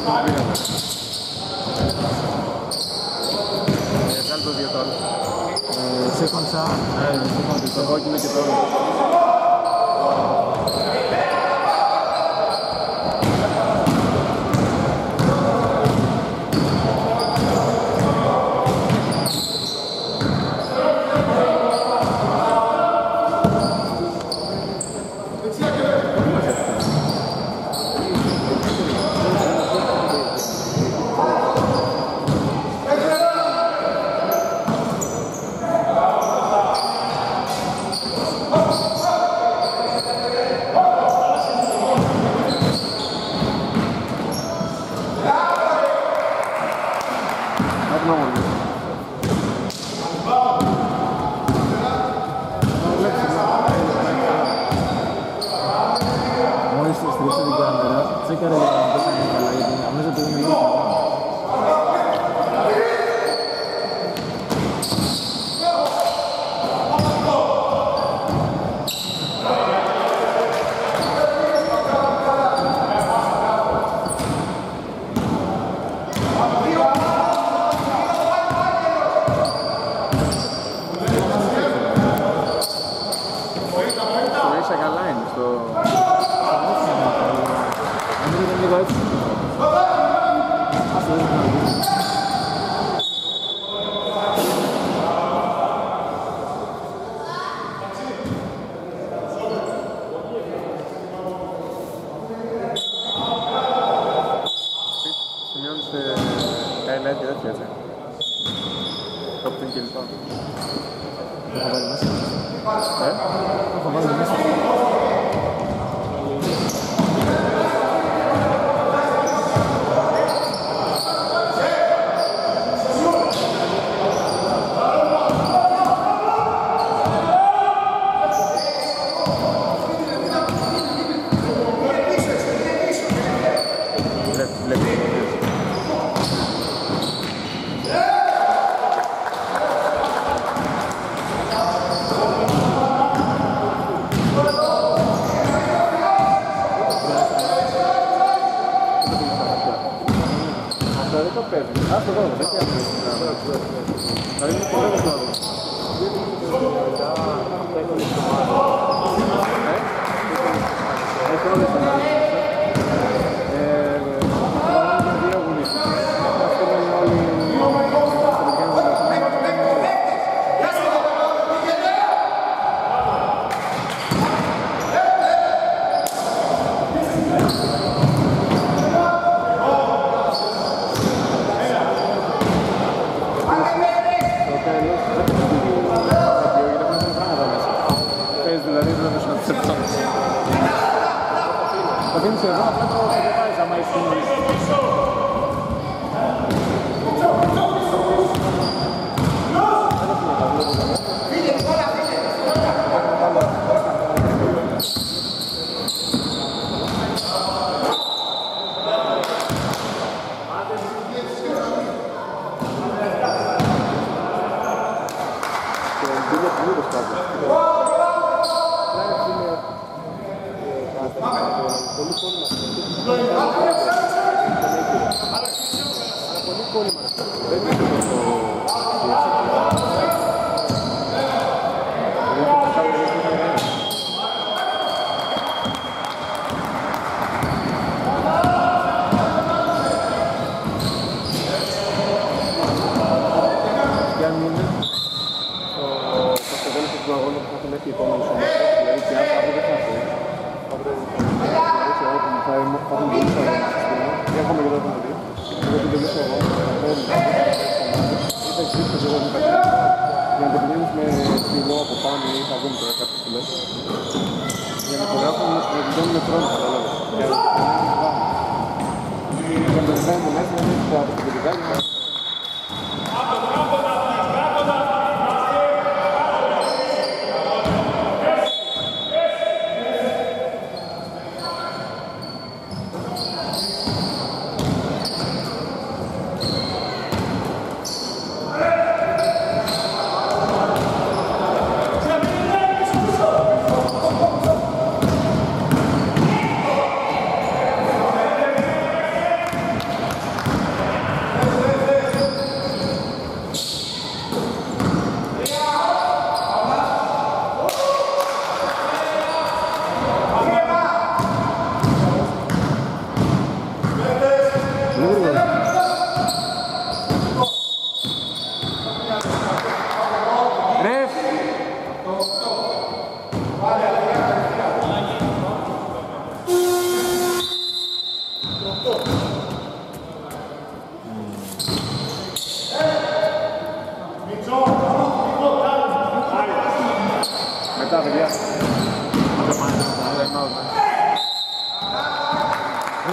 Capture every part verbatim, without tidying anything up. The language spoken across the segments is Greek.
Βγάλει το δύο τώρα. Second shot. Ναι, το κόκκινο και τώρα.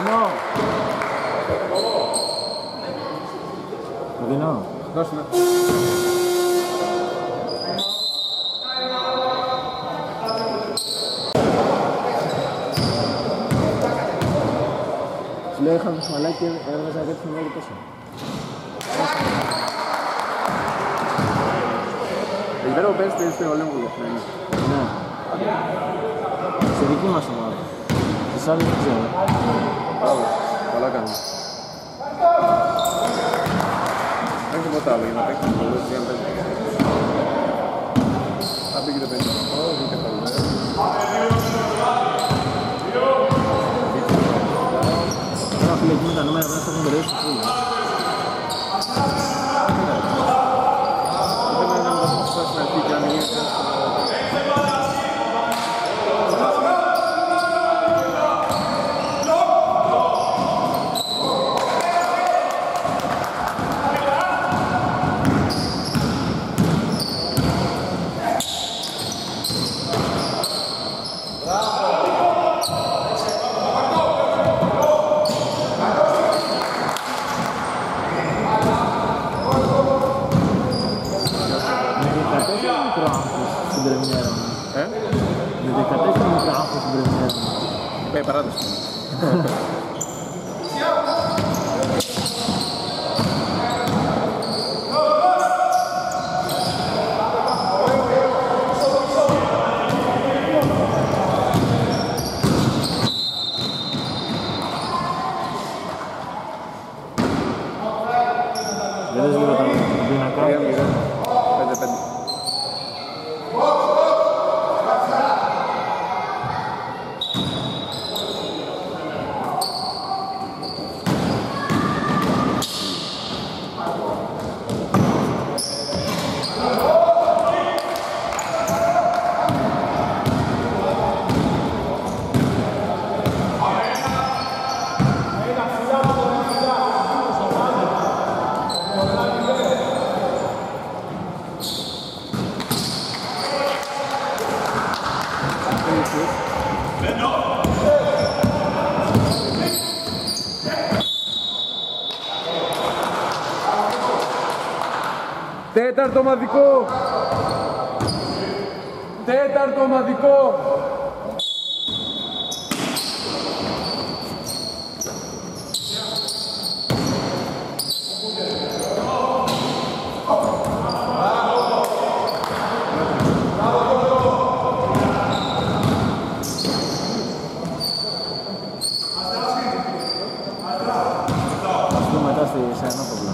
δίνω. Το δίνω. Δώσε με. Σου λέω είχαμε σμαλάκι και έβαζα κάτι στην όλη πόσο. Εκεί πέρα που παίζεις στο Ολύμπου. Ναι. Σε δική μας ομάδα. Στις άλλες δεν ξέρω. Μπράβο, καλά κάνεις. Δεν έχει τίποτα άλλο για να παίξεις το λόγο για να παίξεις. Θα πήγε το πέντε. Όχι, και θα λέω. Τώρα φίλε εκεί με τα νούμερα πρέπει να έχουμε περάσει στο φούλο. Δεν είναι να το πω στην αρχή και αν γίνεται. Πάει παράδοση. Δεν λίγο τα δυνατά. πέντε πέντε. Τέταρτο ομαδικό! Τέταρτο ομαδικό! Ας πούμε μετά στη Σαϊνόπολα.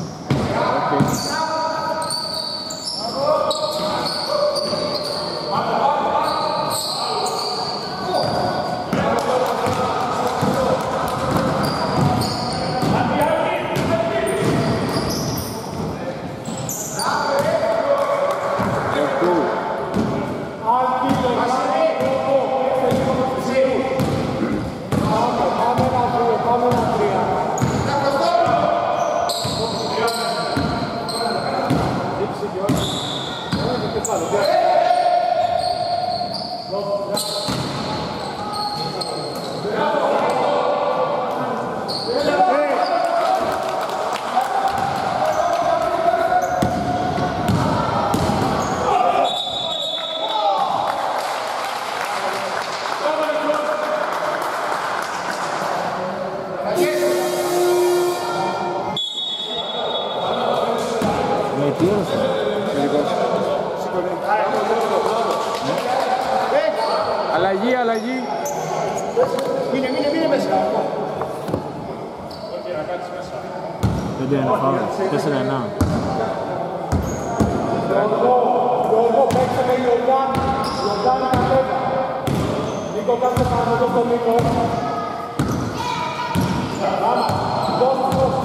Αλλαγή, αλλαγή. Μείνε, μείνε, μείνε μέσα. πέντε ένα φάουλ, τέσσερα εννιά. Γιώργο, παίξε με Ιορδάνη. Ιορδάνη κατέβα. Νίκο, κάτσε πάνω εδώ στον Νίκο. Άμα, δώσ' του, δώσ' του.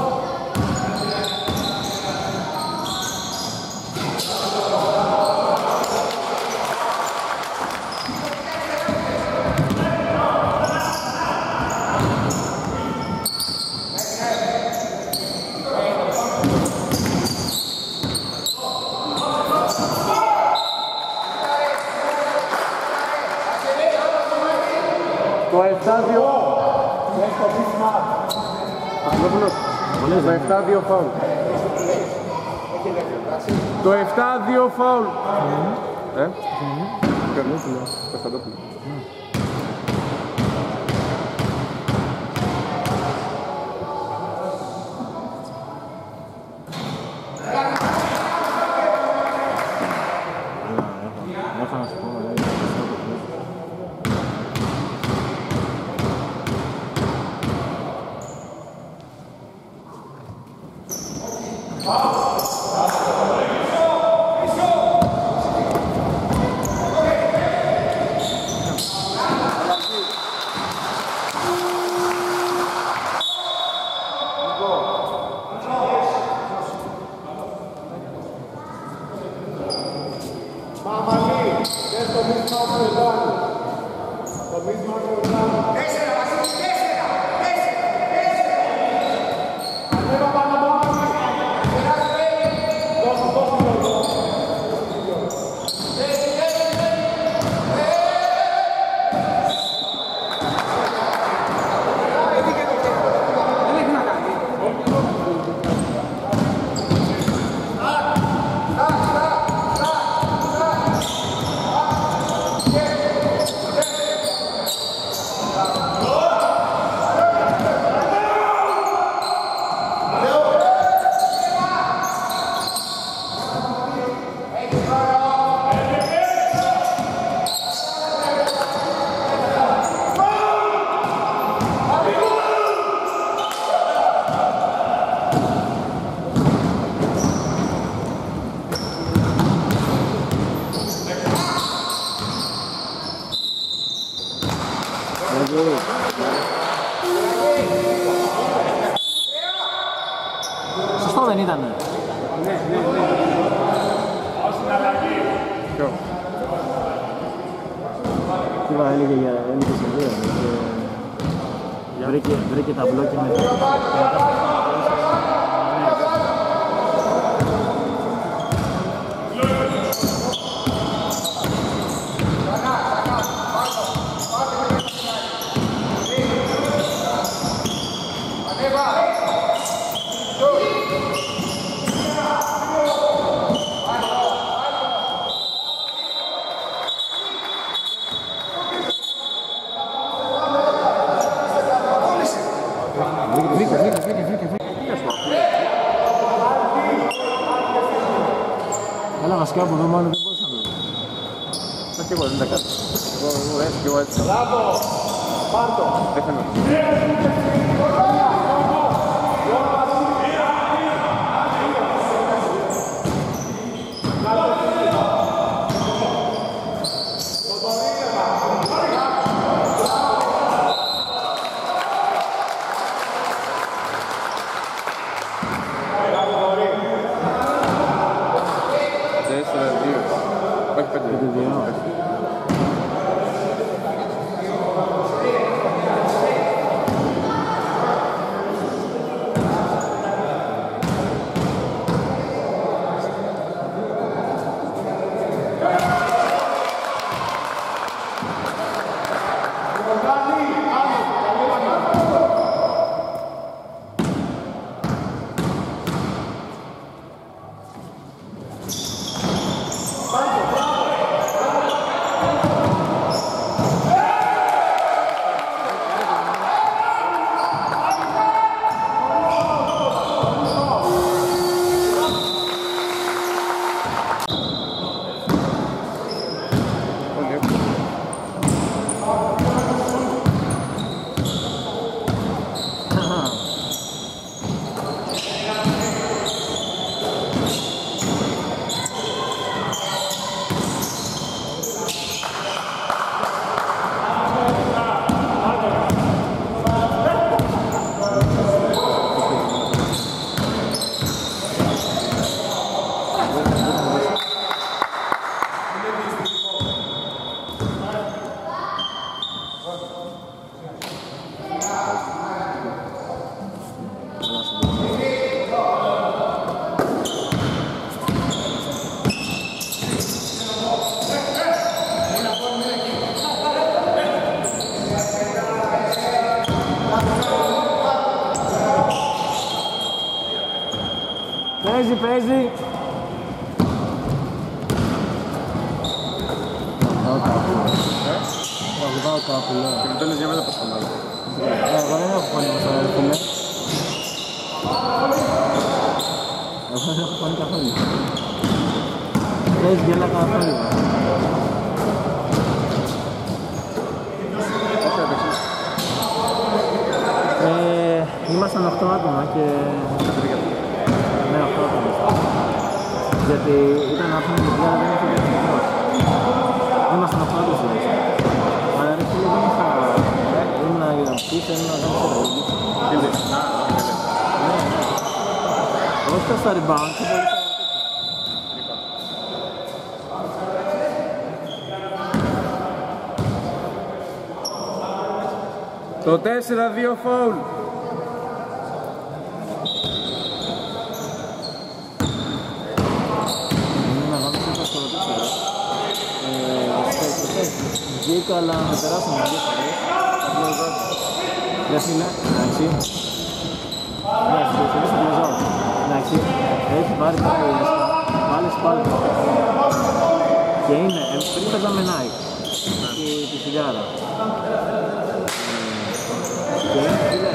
Το επτά δύο. Βασιλόπουλος, το επτά δύο φάουλ. Το επτά δύο φάουλ. Ε, Κωνσταντόπουλο. Έχω να σου πω, σωστό δεν ήτανε. Ναι, ναι, ναι. Ποιο? Τι είπα, έλεγε για έλεγε σε δύο. Βρήκε, βρήκε τα μπλόκια με το... Έλα βασικά από εδώ μάλλον δεν μπορούσα να το δω. Μα και εγώ δεν τα κάνω. Εγώ, εγώ έτσι και εγώ έτσι. Μπράβο! Πάρτο! Δεν θέλω. Τέσσερα δύο. Όχι πέντε δύο. Παίζει, παίζει. Θα βγάλω κάπου, λέω. Και μετά λες για μένα πως φωνάζω. Εγώ δεν έχω φωνή μας, ρε φίλε. Εγώ δεν έχω φωνή καθόλου. Παίζει γέλα καθόλου. Πόσο έπαιξες? Ε, ήμασταν οκτώ άτομα και... Ναι, οκτώ άτομα. Γιατί ήταν να πούμε γιατί δεν είχε διαθετικός. Ήμασταν οκτώ άτομα στη λέξη. Αλλά ρε φίλε δεν είχα... Ήμουν να πίσω, ήμουν να κάνω σε Τι λες? Α, όχι, ναι, ναι. Εγώ φτάω στα rebound και μπορούσα... Το τέσσερα δύο φάουλ. Είναι να βάλω στο στο τέσσερα. Βγήκα αλλά με περάσαμε δύο φορές. Ρε φίλε, εντάξει. Εντάξει, στο πλεζό. Εντάξει, έχει πάρει πάρα η έσκα. Πάλι σπάλτο. Και είναι, πριν παίζαμε Nike. Τη φιλιάρα. Και είναι φίλε.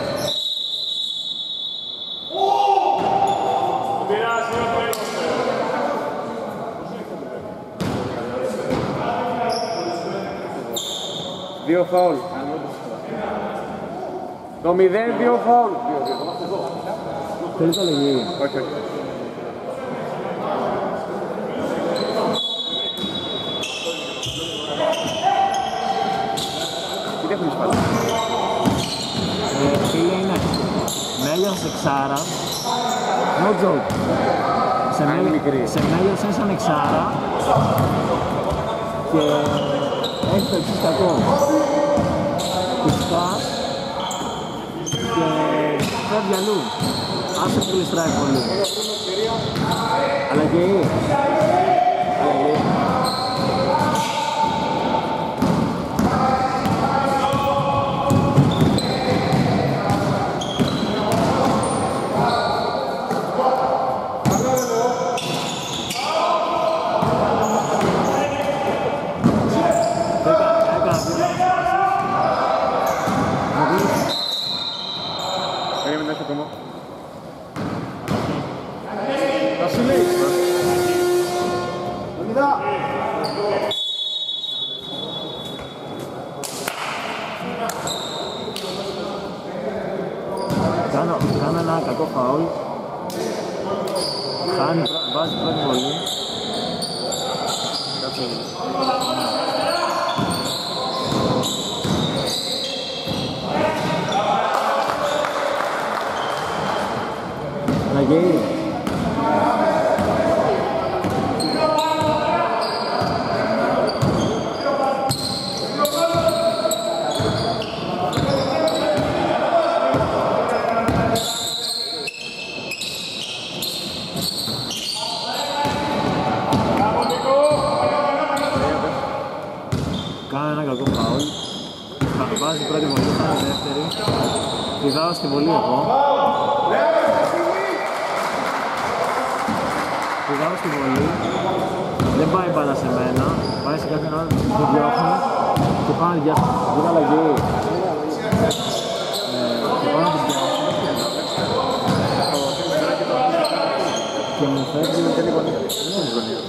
Δύο φάουλ. Το μηδέν δύο φάουλ. Θέλει το λέγει. Όχι, όχι. Τι έχεις πάλι? Ε, φίλε είναι μέλιος εξάρα. No joke. Σε, Αν είναι μέλιο, μικρή. σε μέλιος είναι σαν εξάρα και έχει το εξής κακό. Κουστάς και φεύγει αλλού. Άσε που γλιστράει πολύ. Αλλαγή. Αλλαγή. Περίμενε αυτό ακόμα. Βασίλη! Κάνω, κάνω ένα κακό φαουλ. Χάνει, βάζει πρώτη βολή. Κάτσε. Αλλαγή. Κάνω ένα κακό φαουλ. Βάζει πρώτη βολή, κάνει δεύτερη. Πηδάω στη βολή εγώ. Πηδάω στη βολή. Δεν πάει μπάλα σε μένα. Πάει σε κάποιον άλλο, το διώχνει. Και πάω να διάσω. Βγήκα αλλαγή. Και πάω να την διάσω. Και μου φεύγει και λίγο νύχτα. Δεν είναι γωνία.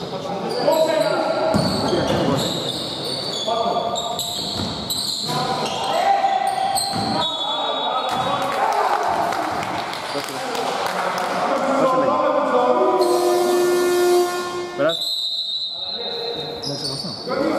Περάσει. Δεν ξέρω αυτό.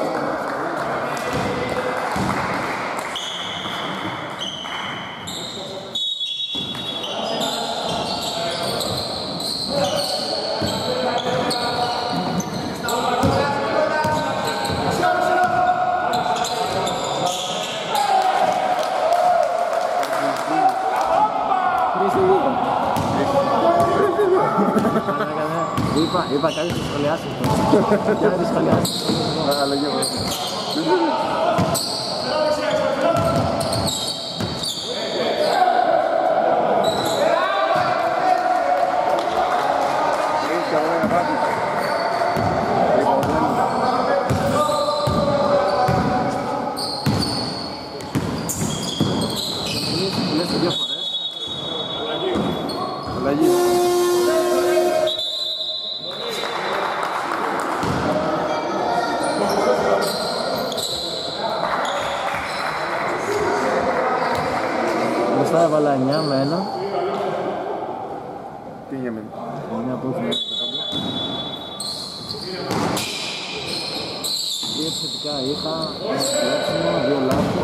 Είπα, είπα κάτι στις σχολιάσεις του. Κάτι στις σχολιάσεις του. Αλλαγή. Λες δύο φορές. Αλλαγή. Μπροστά έβαλα εννιά με ένα. Τι για μένα. εννιά που έχει. Δύο επιθετικά είχα, ένα κλέψιμο, δύο λάθη.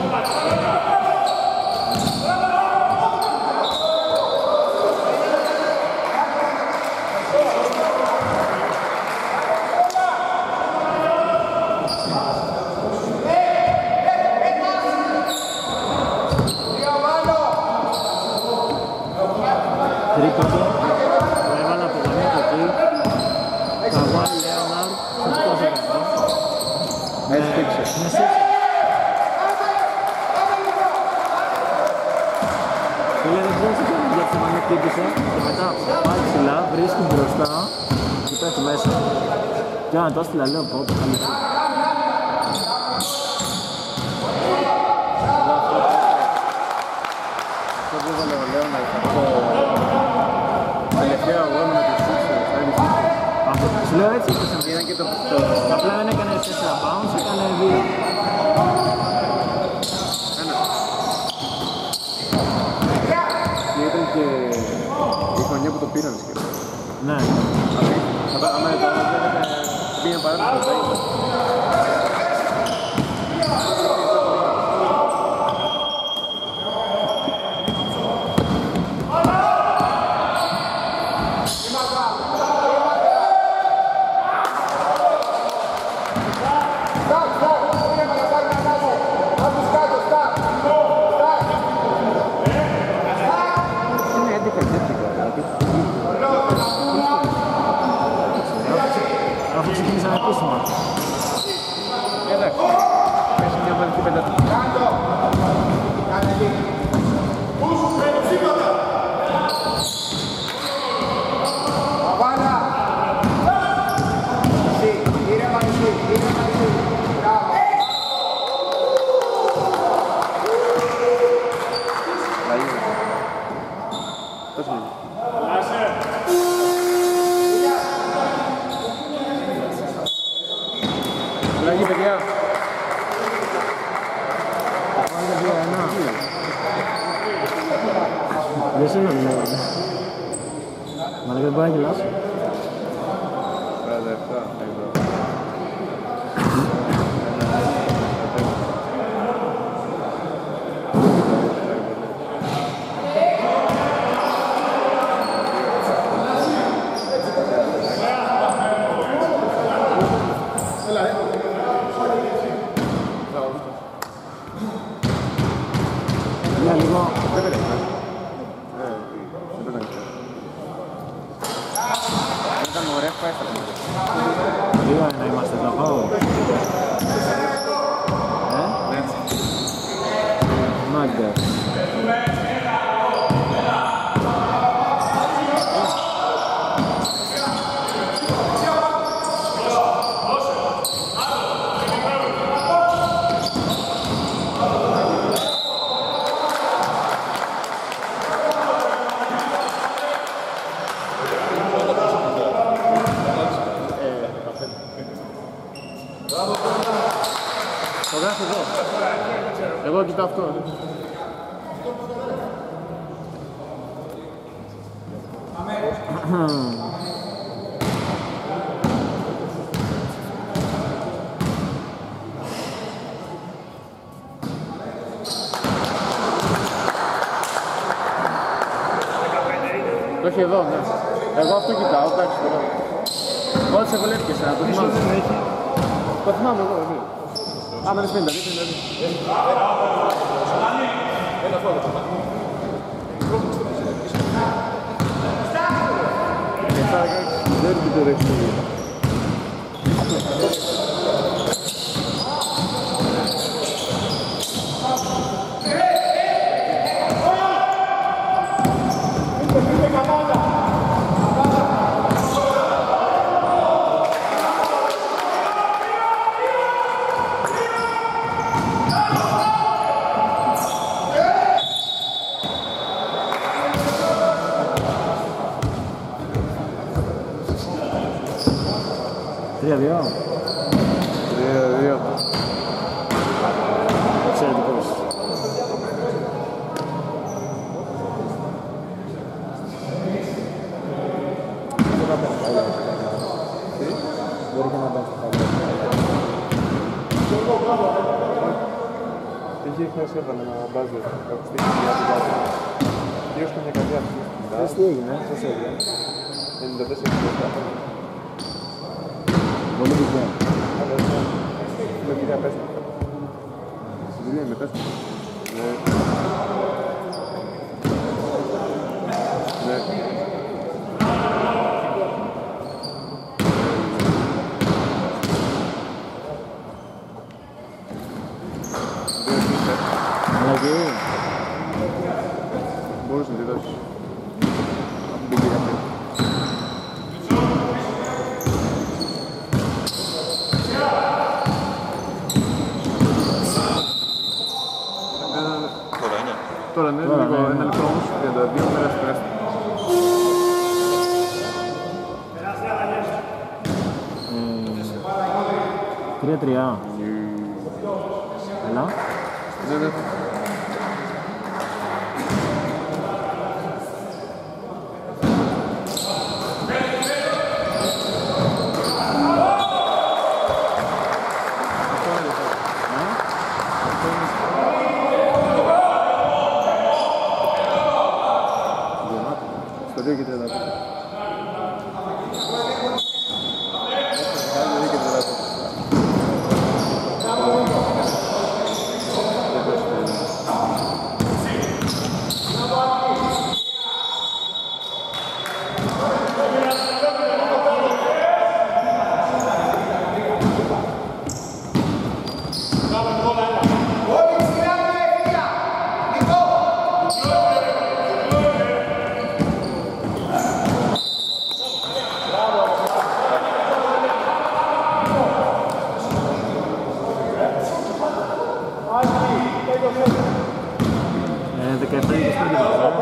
Τρίποντο, το έβαλα από το μήκο εκεί. Καβάη Λέοναρ, σωστός έκανε. Έτσι φίξε. Είναι σίξε. Φίλε, δεν μπορούσα να κάνει γιατί με χτύπησε και μετά πάει ψηλά, βρίσκει μπροστά και πέφτει μέσα. Και αν το έστειλα λέω πω, πω, καλή σου. Αυτό που έβαλε ο Λέοναρ, αυτό τελευταίο αγώνα με τους Sixers, άλλη Sixers. Αυτό σου λέω έτσι. Ήταν και το... Απλά δεν έκανε τέσσερα bounce, έκανε δύο. Ένα. Και ήταν και η χρονιά που το πήραν σχεδόν. Ναι. Αλλά άμα ήταν, πήγαινε παράδειγμα το Τάιζα. Αφού ξεκίνησαν επίσημα. Εντάξει. Πες μια μαλική πεντατική. Αβάνα! Εσύ, ήρεμα εσύ, ήρεμα εσύ. Μπράβο. Λαγίδα. Τόσο είναι. Λαγί, παιδιά. Πάνε δύο ένα. Δεν σε είναι λέω. Μα δεν μπορεί να γελάσω. σαράντα επτά ευρώ. Για λίγο. Δεν πέταξε. Ε, δεν πέταξε. Ήταν ωραία, πάει στα πέντε. Δύο ένα είμαστε εδώ πάω. Ε, Ναι. μάγκα. Το γράφει εδώ. Εγώ κοιτάω αυτό. Το έχει εδώ, ναι. Εγώ αυτό κοιτάω, εντάξει τώρα. Ό,τι σε βολεύκες, να το θυμάμαι. Το θυμάμαι εγώ, ναι. Άμα δεν πέντε, δεν πέντε. Ένα φόβο. Δεν είναι το δεξί. Yeah! τρία δύο. τρία δύο. Εξαιρετικός. Μπορεί και να πάει στο καλό. Είχε χάσει έβαλε ένα μπάζερ, κάπου στη χιλιά του μπάζερ. Δύο σκόνια καρδιά του. Θες τι έγινε, θες έγινε. ενενήντα τέσσερα εξήντα. Πολύ δικό. Με κυρία πέστα. Στη δουλειά με πέστα. Ναι. Ναι. Αλλαγή. Μπορούσε να τη δώσεις. Από την κυρία πέστα. Τώρα ναι, Τώρα, λίγο, ναι, ναι. ένα λεπτό όμως, τριάντα δύο πέρασε πέρασε. Τρία τρία. Έλα. Ναι, ναι. Στο δύο και τριάντα πέντε. δύο και τριάντα πέντε. δεκαεπτά είκοσι πέντε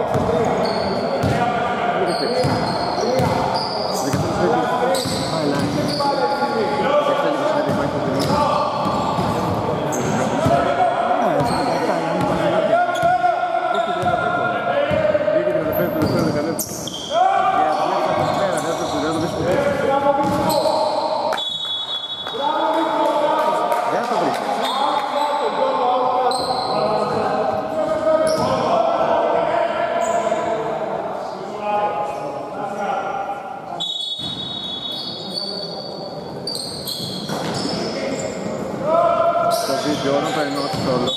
βίντεο να τα ενώσει όλο.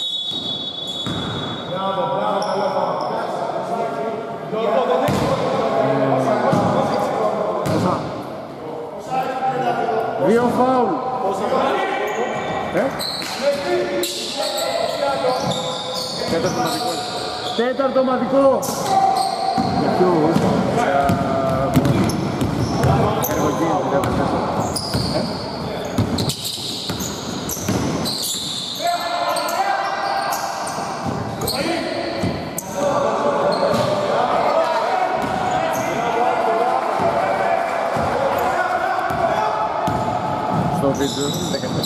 Δύο φάουλ. Ε? Τέταρτο ομαδικό. Τέταρτο ομαδικό. Για ποιους? Εργογίνη, τριάντα τέσσερα. Στο βίντεο, δεκαεπτά.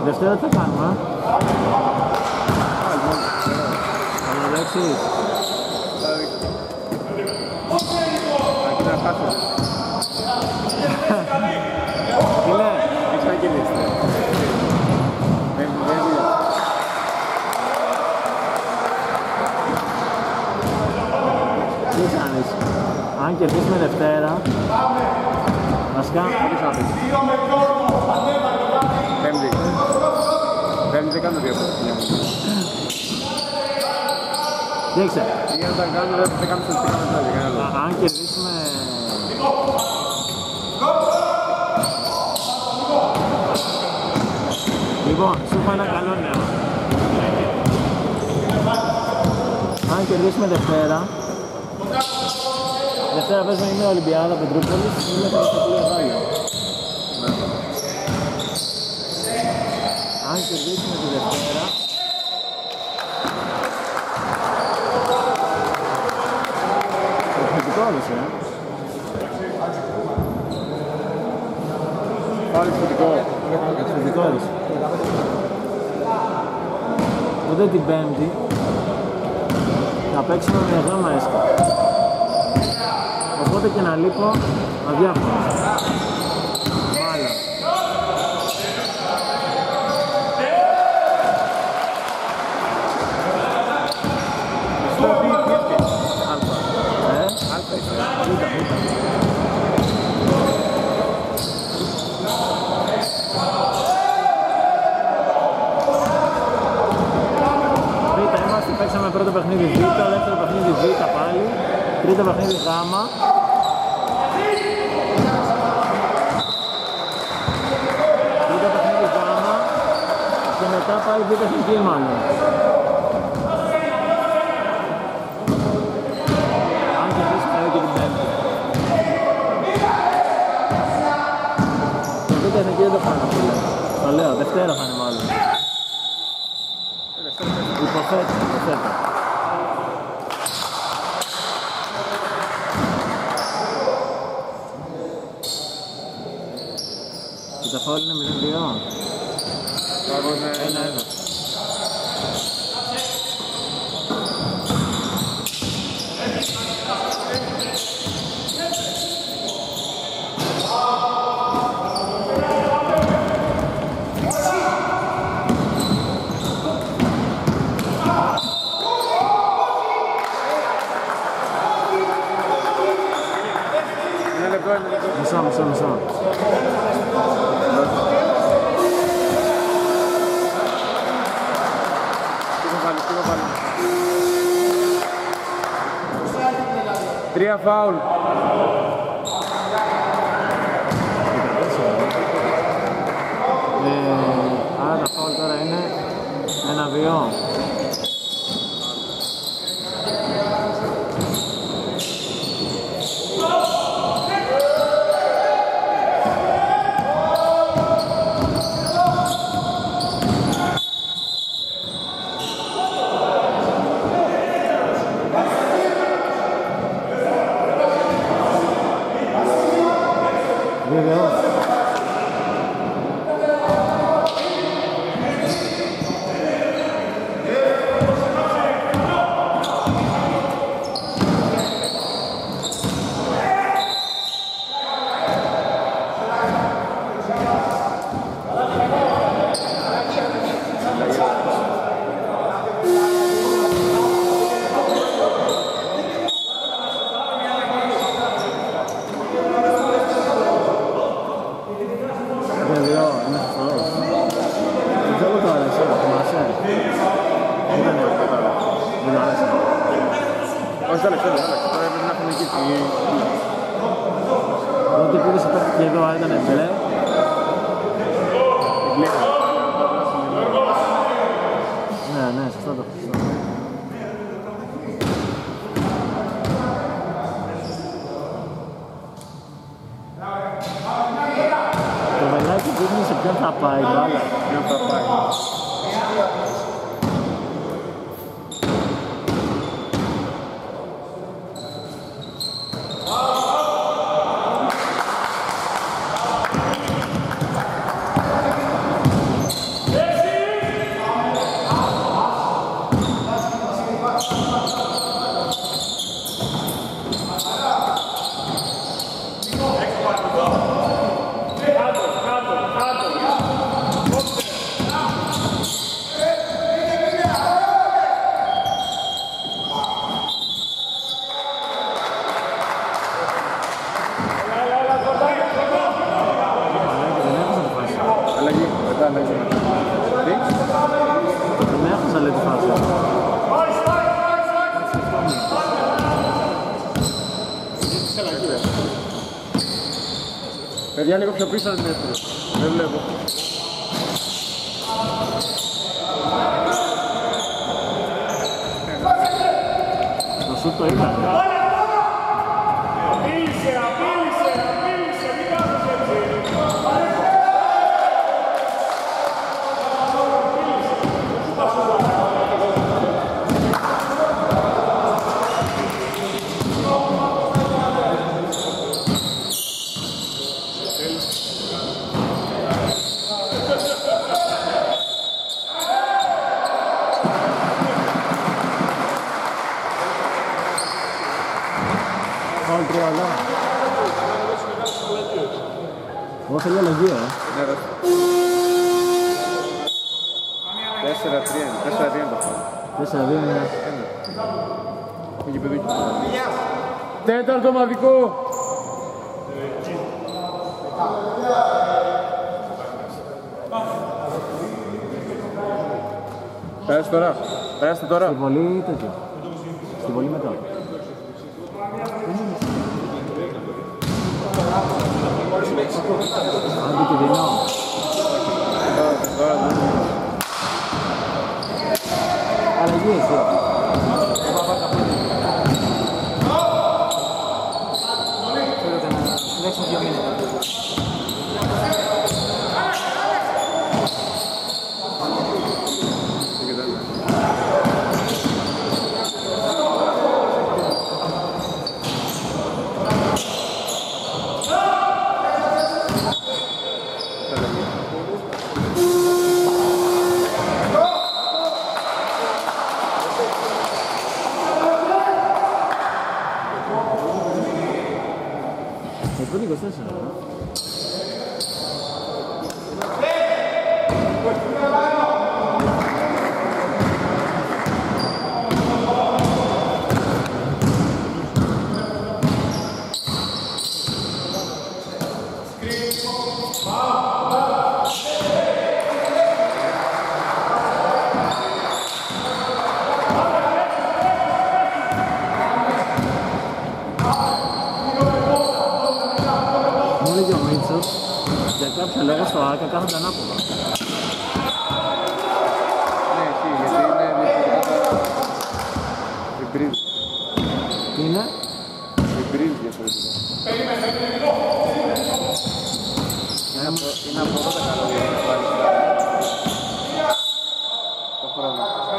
Δευτέρα τι θα κάνουμε, ε? Θα το δέξεις. Αρκεί να χάσω. Τι λέει? Έχεις να κερδίσεις. Δεν δουλειά. Τι κάνεις? Αν κερδίσουμε Δευτέρα, βασικά, Τι θα πεις. Πέμπτη. Πέμπτη δεν κάνω δύο φορές. δείξε. Για να τα κάνω δεν κάνω σωστικά μετά. Α- Αν κερδίσουμε... Λοιπόν, σου έχω ένα καλό νέο. Αν κερδίσουμε Δευτέρα, Δευτέρα παίζουμε είναι Ολυμπιάδα Πετρούπολης, είναι θα στο πλοίο Γάλλιο. Αν κερδίσουμε τη Δευτέρα, το έδωσε, ε. Πάλι θετικό. Εξαιρετικό έδωσε. Οπότε την Πέμπτη θα παίξουμε με γάμα έσκα. Οπότε και να λείπω αδιάφορο. Μάλλον. Στο τι έφτιαξε. Αλφα. Ε, Αλφα είσαι. ήταν, ήταν. Β' είμαστε, παίξαμε πρώτο παιχνίδι Β, δεύτερο παιχνίδι Β πάλι, τρίτο παιχνίδι Γ. Τρίτο παιχνίδι Γ και μετά πάλι Β εθνική μάλλον. Αν και εμείς θα και την Πέμπτη. Το Β εθνική δεν το φάνε πολύ. Το λέω, Δευτέρα θα είναι μάλλον. Υποθέτω, υποθέτω. Και τα φάουλ είναι μηδέν δύο. Κάπως ένα ένα. ένα λεπτό, ένα λεπτό. Μισό, μισό, μισό. Τι θα βάλεις, τι θα βάλεις. Τρία φάουλ. Ε, άρα τα φάουλ τώρα είναι ένα δύο. Βεβαίως. Βεβαίως, είναι σωστός. Δεν θέλω το άρεσε, θυμάσαι. Δεν είναι κατάλαβα. Δεν άρεσε. Όχι, δεν ξέρω, τώρα πρέπει να έχουμε εκεί. Τότε που είδες υπάρχει και εδώ ήταν μπλε. Ναι, ναι, σωστά το σωστά. Το βελάκι δείχνει σε ποιον θα πάει η μπάλα. Ποιον θα πάει. Παιδιά, λίγο πιο πίσω είναι δεύτερο. Δεν βλέπω. Το σουτ το είδα. Απείλησε, απείλησε, απείλησε, μην κάνεις έτσι. Εγώ θέλω αλλαγή, ε. τέσσερα τρία, τέσσερα δύο είναι το φάουλ. τέσσερα δύο είναι. Έχει παιδούκι. Τέταρτο ομαδικό. Πέρασε τώρα. Πέρασε τώρα. Στη βολή τέτοιο. Στη βολή μετά. Άντε και δεινό. Αλλαγή εσύ. Λέξω δύο μήνες. είκοσι τέσσερα. Για κάποιο λόγο στο Άκα κάθονται ανάποδα. Ναι, εσύ, γιατί είναι διαφορετικά βιμπρίζ. Τι είναι? Βιμπρίζ διαφορετικά. Είναι από εδώ τα καλά για να βάλεις το χρόνο.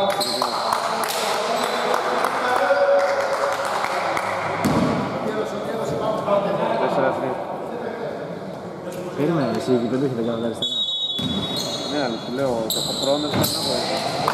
τέσσερα τρία. Περίμενε, εσύ εκεί πέντε έχετε κάνει αριστερά. Ναι, αλλά σου λέω, το χρόνο είναι να βγάλει.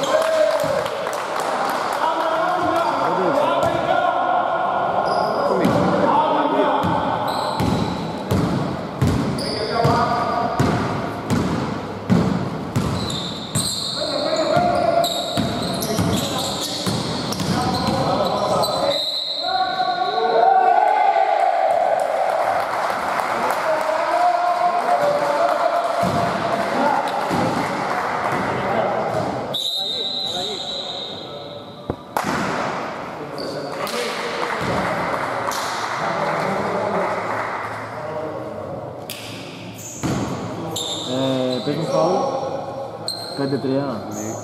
Πες μου φάουλ, πέντε τρία.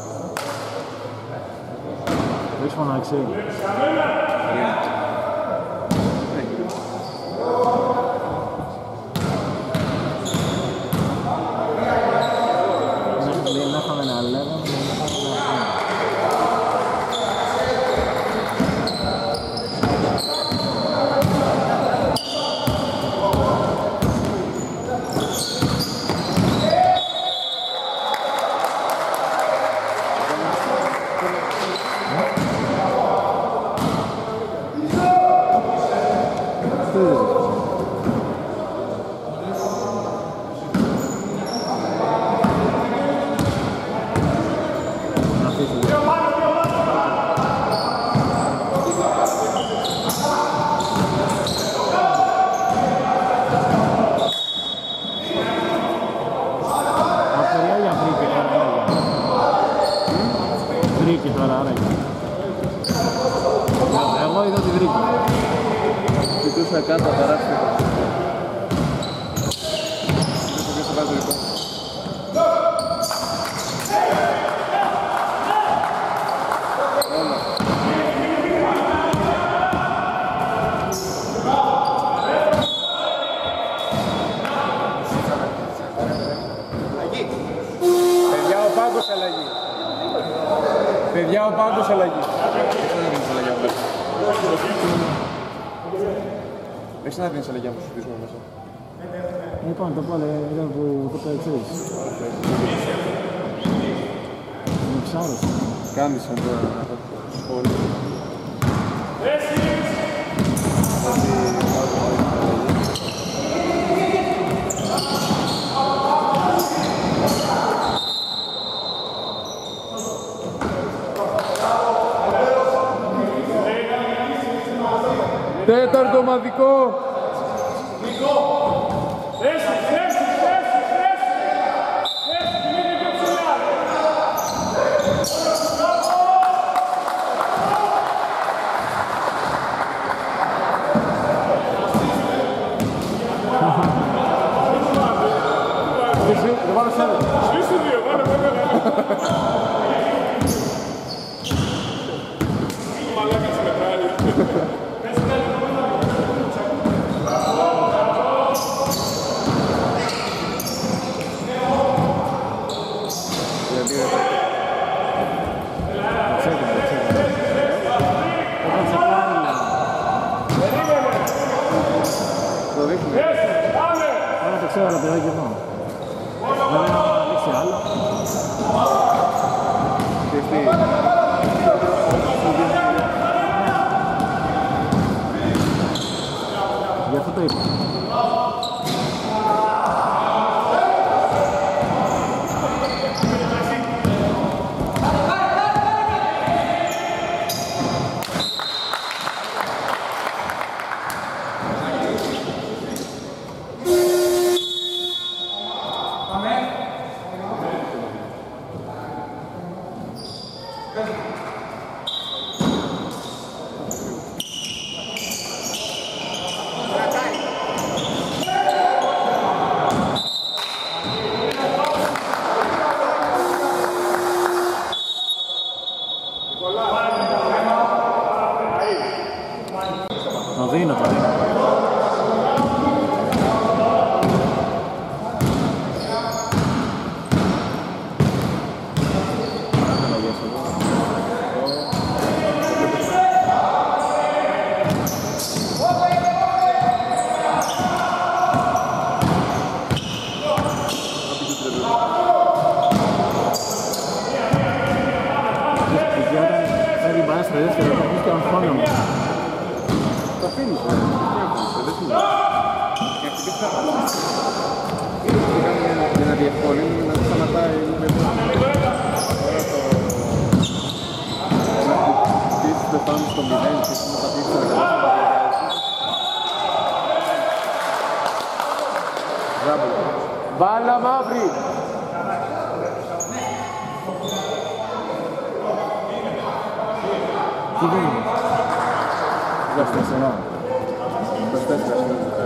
Το έχεις φωνάξει. Λέει να είχαμε να λέγαμε, να είχαμε να λέγαμε. Παιδιά, ο πάντως αλλαγή. Εσύ να δίνεις αλλαγή μέσα. Εσύ να δίνεις αλλαγή από σου πείσουμε μέσα. Λοιπόν, το πάλι ήταν που το το εξής. Με ψάρωσε. Κάνεις σαν το σχόλιο. Τέταρτο ομαδικό. Γι' αυτό το είπα. Μπάλα μαύρη. Τι γίνεται. είκοσι τέσσερα. είκοσι τέσσερα.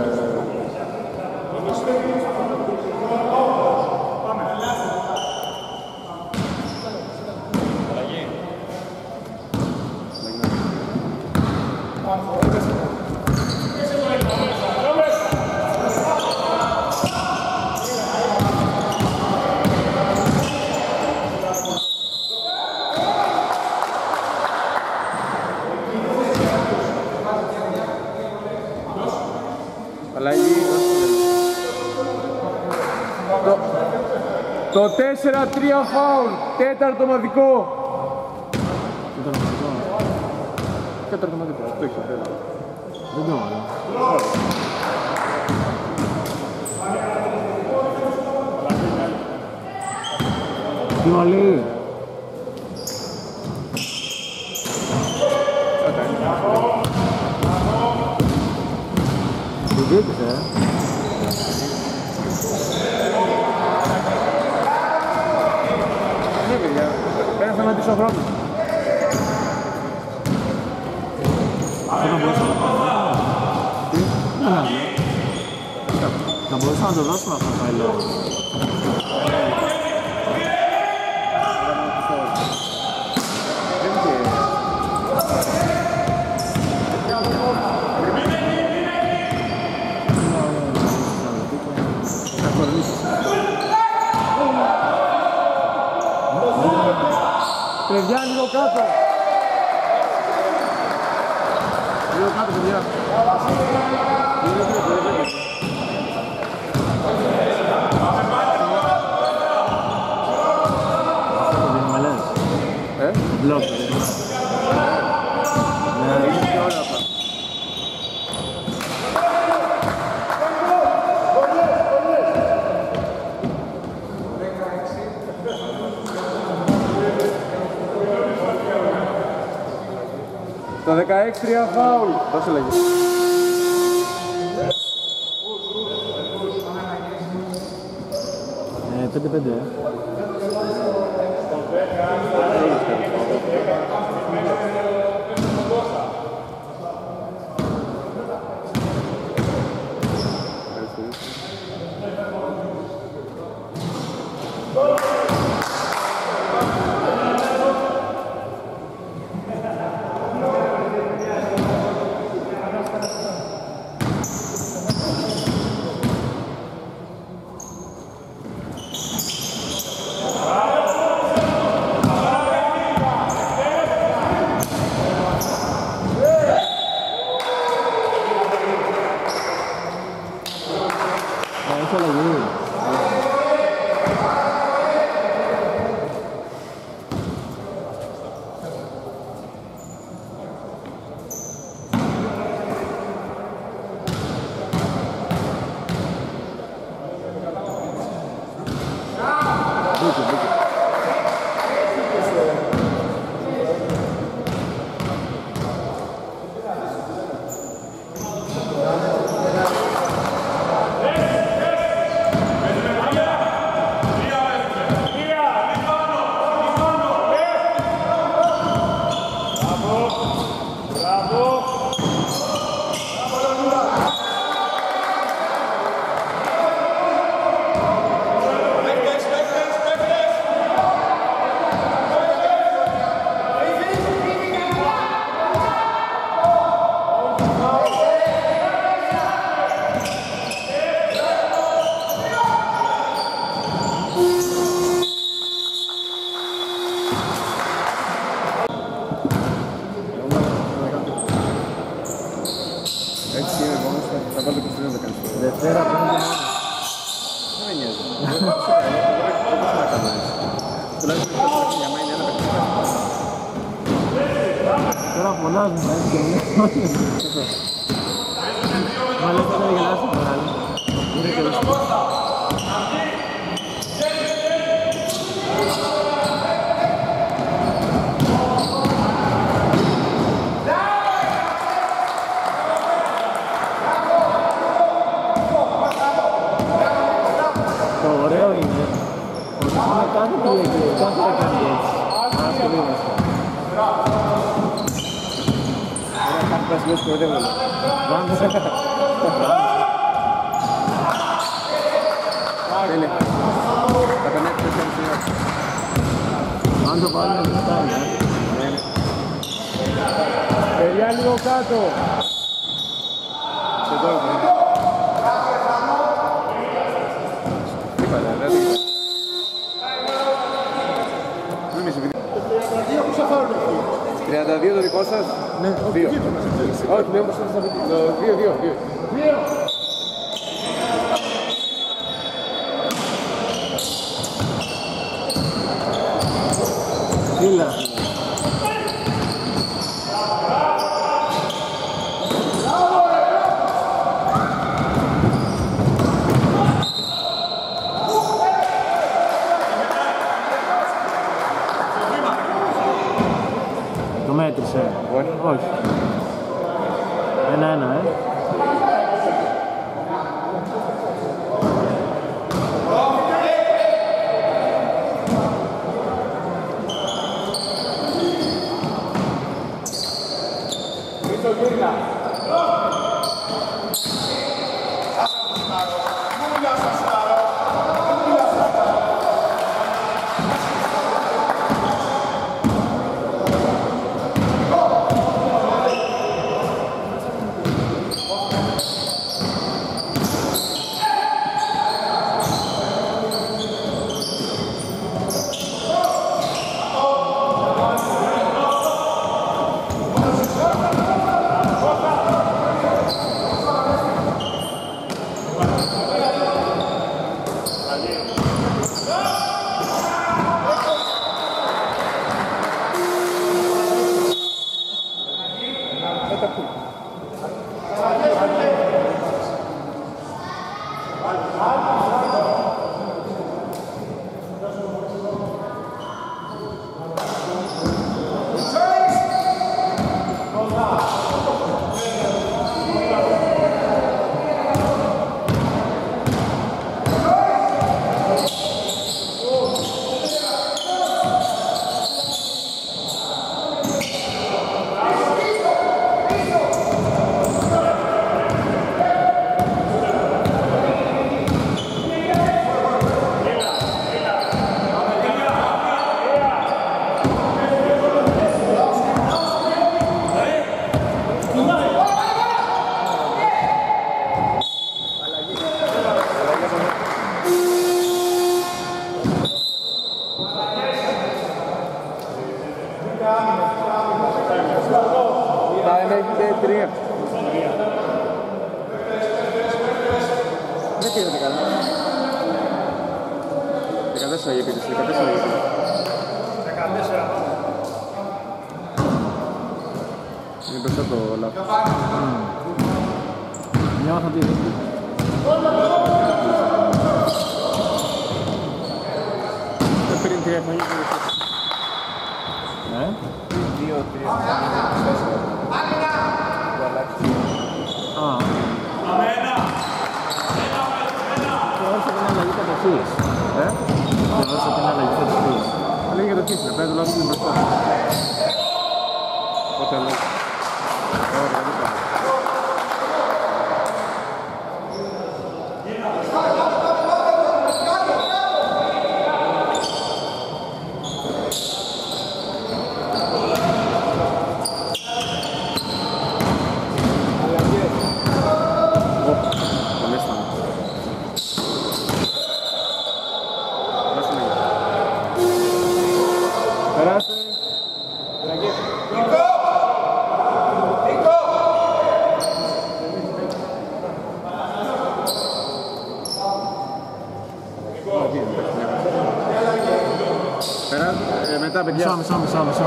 Το τέσσερα τρία φάουλ, τέταρτο ομαδικό. Τέταρτο ομαδικό, το έχει φέρει. Δεν το βάλω. Τι βαλεί. Τι δείξε, ε. Πρέπει να σταματήσω χρόνο. Αυτό θα μπορούσα να το κάνω. Τι? Θα μπορούσα να το δώσουμε αυτό το φάιλο. Παιδιά, λίγο κάτω. Λίγο κάτω, παιδιά. Λίγο κάτω, παιδιά. Ε? Μπλοκ. Ναι, είναι και όλα αυτά. Το δεκαέξι τρία φάουλ. Δώσε λέγει. Ε, πέντε πέντε. Δευτέρα που είναι την ώρα. Δεν με νοιάζει. Τουλάχιστον για μένα είναι ένα παιχνίδι. Τώρα φωνάζουν, έτσι και είναι. Μα λες θα δεν γελάσει το άλλο. Είναι και λες. Κάτι πήγε και κάτι θα κάνει έτσι. Ας το δίμαστε. Ωραία, κάτι πρασινός που δεν έβγαλε. Βάντε. Τέλεια. Θα τον έχει πέσει αμφιλιά. Αν το βάλουμε δεν φτάνει. Παιδιά, λίγο κάτω. Και τώρα που είναι. Είπατε, δεν το είπα. τριάντα δύο το δικό σας. Ναι, δύο. Όχι, ναι, όμως θα το δύο, δύο, δύο. Φίλα. Το μέτρησε. Όχι. Όχι. Ένα-ένα, ε. Μισό, μισό, μισό, μισό.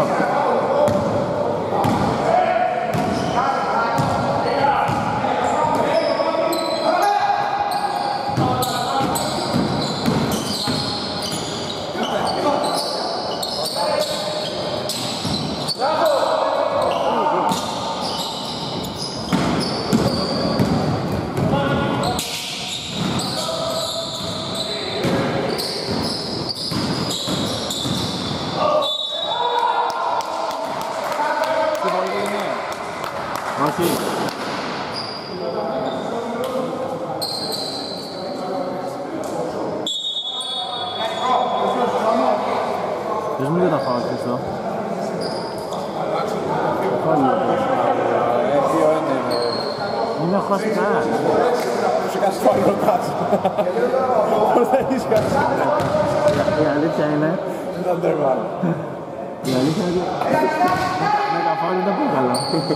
Ποιος μου δεν τα φάω Χριστό. Μην με χώσει κανένα. Σου κάνεις φάω ρωτάς. Πώς θα έχεις κάνει. Η αλήθεια είναι. Ήταν τερμά. Η αλήθεια είναι ότι με τα φάω δεν τα πω καλά.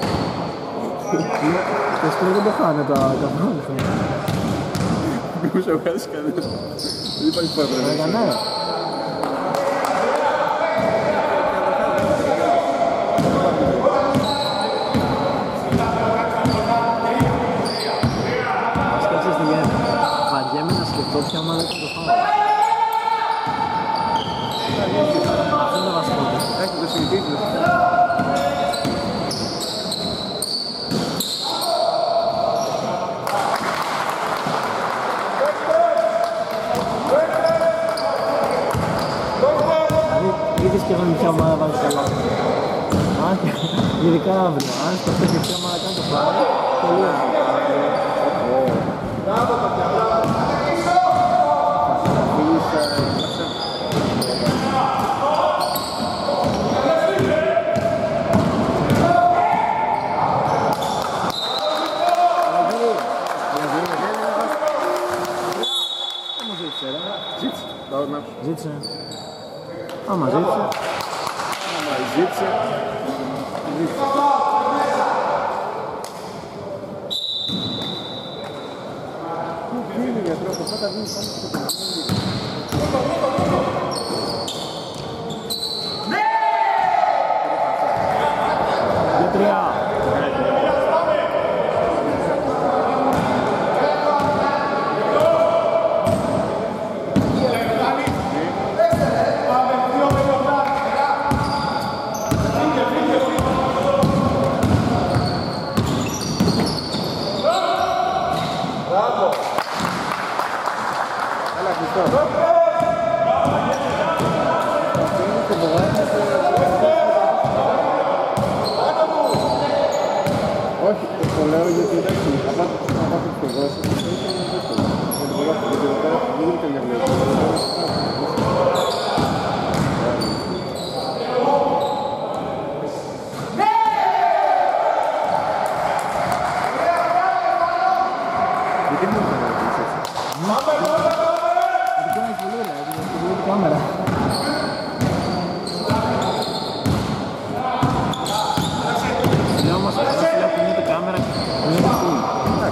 Το σκρό δεν το χάνε τα φάω. Μήπως σε βγάζεις κανένας. Δεν υπάρχει πάντα. Έκανε. Ποια ομάδα έκανε το φάουλ. Αυτό είναι το βασικό του. Έχει το συνηθίζει. Δηλαδή, είδες και εγώ ποια ομάδα βάζει καλά. Ειδικά αύριο. Αν στο πέφτει ποια ομάδα κάνει το φάουλ, τελείωσε. Ζήτησε. Άμα ζήτησε. Άμα ζήτησε. Ζήτησε. Πού πήγαινε γιατρό, το φάτα βγει πάνω στο ναι! δύο τρία. Χριστό. Όχι, το λέω γιατί εντάξει, απλά θα πάω το εγώ. Δεν είναι καμιά βλέπει. Γιατί μου θα ρωτήσεις έτσι. Γιατί κάνεις πολύ ωραία, γιατί βλέπω κάμερα. Λέω όμως, όσο λέω που είναι το κάμερα, που είναι το φουλ.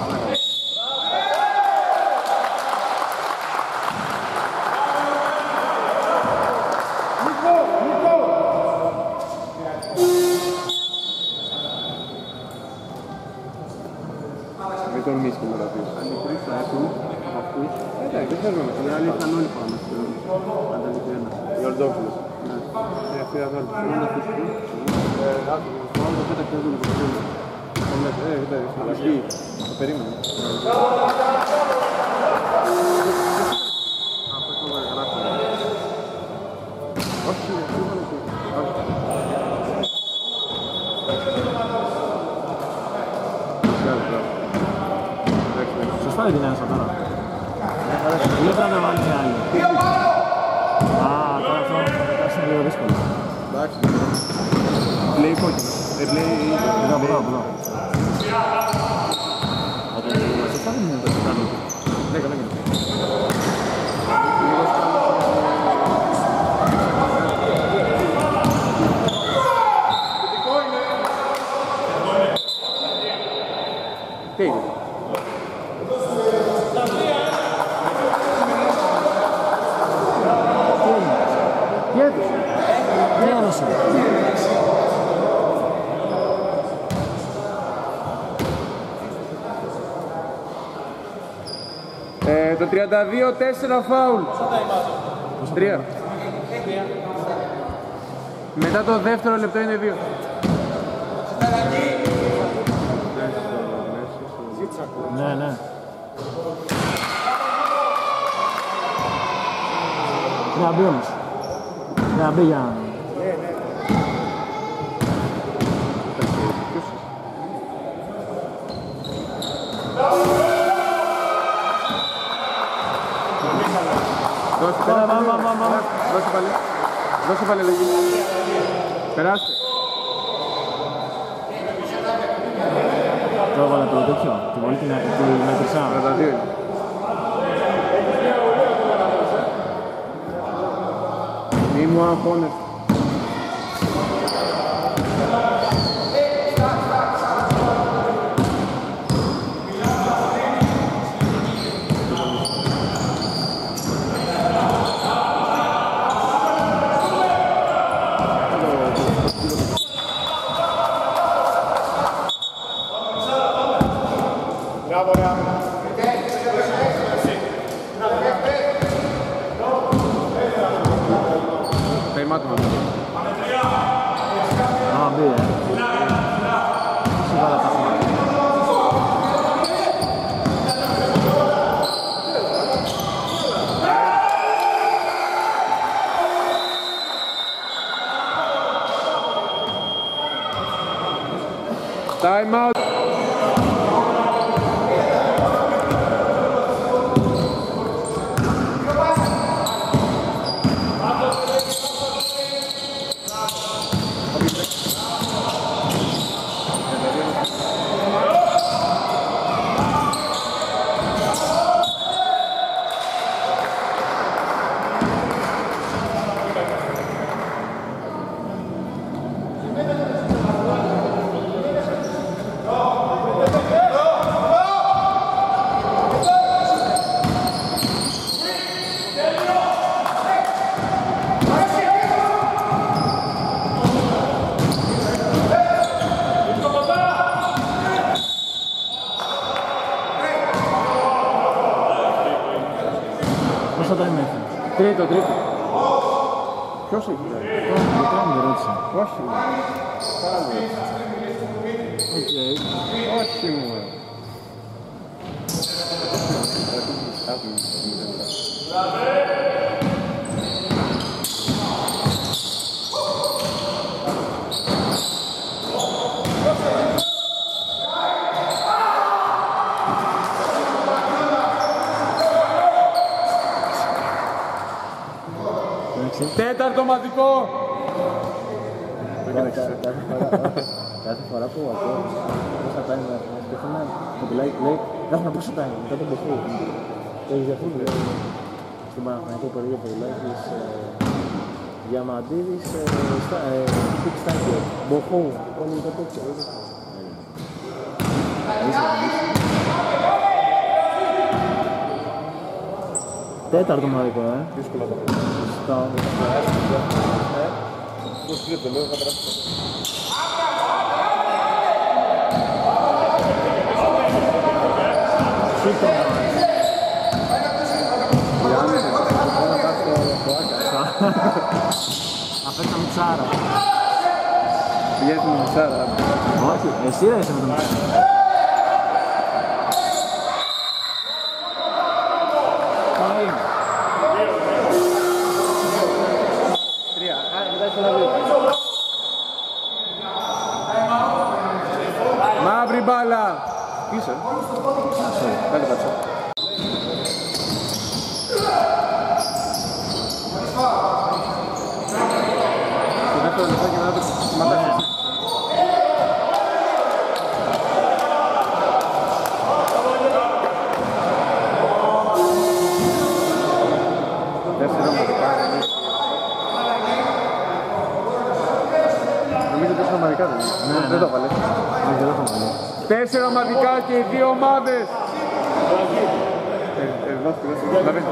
Δεν τολμήσεις και με ρωτήσεις. Αν μικρούς θα έχουν αυτούς. Εντάξει, δεν θέλουμε να μας. Οι άλλοι ήρθαν όλοι πάνω μας. Ανταλήφθη ένας. Οι Ορδόφιλος. Ναι. Ε, αυτοί θα βάλουν. Θέλουν να αφήσουν. Ε, άκου, πάνω το πέταξε εδώ λίγο. Ε, εντάξει, αλλά εκεί. Το περίμενε. Αυτό το γράφω. Όχι, δεν βάλω και. Σωστά δεν την ένωσα τώρα. Δεν πρέπει να βάλει μια άλλη. Α, τώρα αυτό είναι λίγο δύσκολο. Εντάξει. Πλέει κόκκινο. Ε, πλέει... Εδώ, εδώ, εδώ. Σωστά δεν είναι το σωστά. Ναι, καλά είναι. Τι έγινε. Τι έδωσε. Ε, το τριάντα δύο τέσσερα φάουλ. Τρία. Μετά το δεύτερο λεπτό είναι δύο. Ναι, ναι. Να μπει όμως. Να μπει για... Δώσε πάλι. Δώσε πάλι λέγει. Περάστε. Το έβαλα το τέτοιο, τη βολή την μετρησά. τριάντα δύο είναι. Μη μου αγχώνεσαι. Time out. Τρίτο, τρίτο. Ποιος έχει κάνει. Δεν κάνω την ερώτηση. Όχι μου. Οκ. Όχι μου. Τέταρτο ομαδικό. Κάθε φορά που ακούω πώς θα κάνει να σκεφτούμε, το πουλάει λέει «Δάχνα πώς θα κάνει μετά τον Μποχού». Το έχεις διαφού που λέει στον Παναθηναϊκό περίοδο που λέει της Διαμαντίδης, Πικ Στάκερ, Μποχού, όλοι τα τέτοια. Τέταρτο μοναδικό, ε. Δύσκολα το Στα... πώς πήγε το λέω, θα περάσει. Αφέτα Μιτσάρα. Πηγαίνει με Μιτσάρα. Όχι, εσύ δεν είσαι με τον Μιτσάρα. Τρία. Α, μετά είσαι ένα δύο. Μαύρη μπάλα. Είσαι. Πάλι πάτσα. Το δεύτερο λεπτό και μετά το ματάκι. Τέσσερα ομαδικά. Νομίζω τέσσερα ομαδικά δεν είναι. Δεν το έβαλες. Τέσσερα ομαδικά και οι δύο ομάδες. Εδώ, εδώ, εδώ.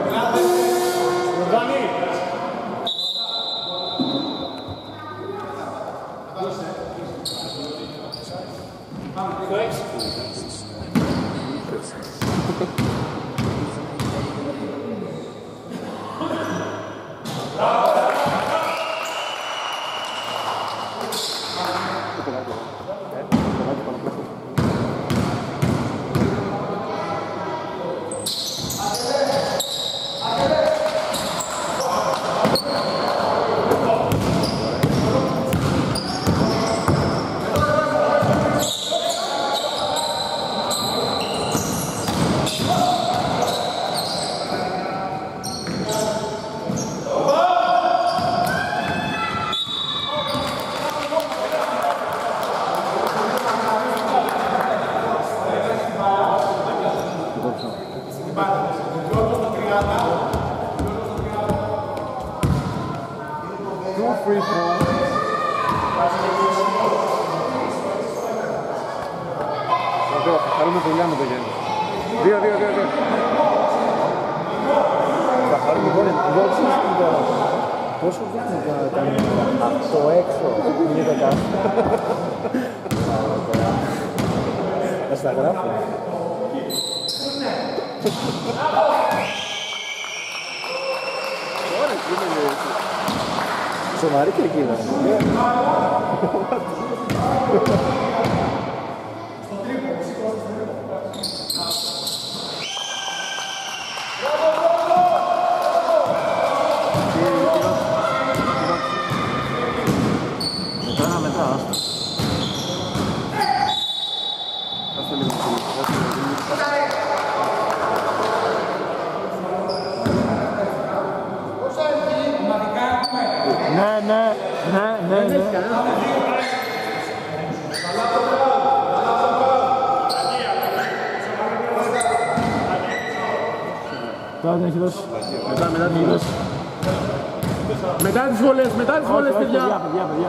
Free throw. Εδώ, θα χαρούμε δουλειά με το γέννη. Δύο, δύο, δύο, δύο. Θα χαρούμε δουλειά. Δώξε στην τώρα. Πόσο δείχνει να κάνει από το έξω είναι το κάτω. Να στα γράφω. Ωραία, είναι έτσι. Σοβαρή κερκίδα. Μετά να μετά, άστα. Άστα λίγο πολύ. Ναι, ναι, ναι, ναι, ναι. Τώρα δεν έχει δώσει. Μετά, μετά την δώσει. Μετά τις βολές, μετά τις βολές, παιδιά. Παιδιά, παιδιά, παιδιά.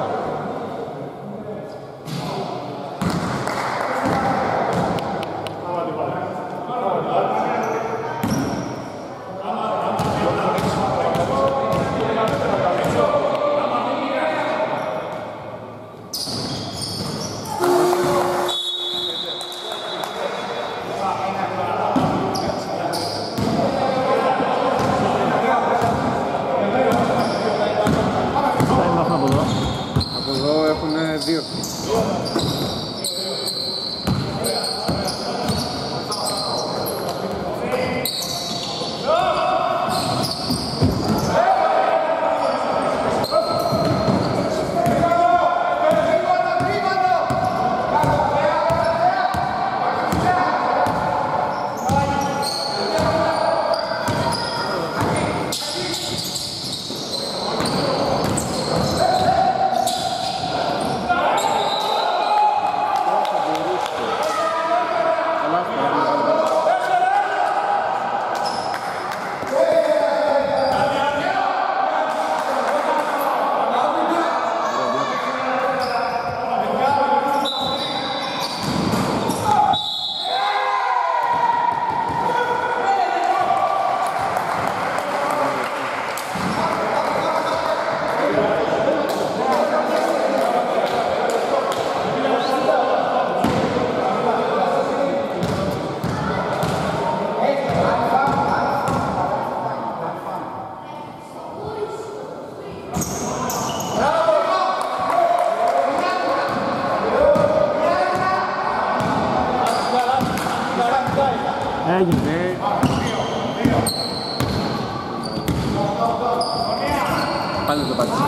Πάλι το πάτησε.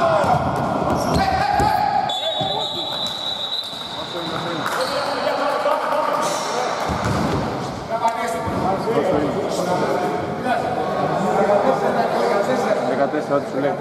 δεκατέσσερα, ό,τι σου λέει.